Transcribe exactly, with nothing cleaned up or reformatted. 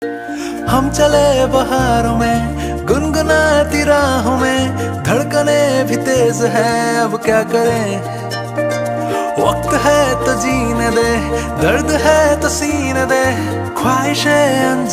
हम चले बहारों में गुनगुनाती राहों में, धड़कने भी तेज है अब क्या करें। वक्त है तो जीने दे, दर्द है तो सीने दे, ख्वाहिशें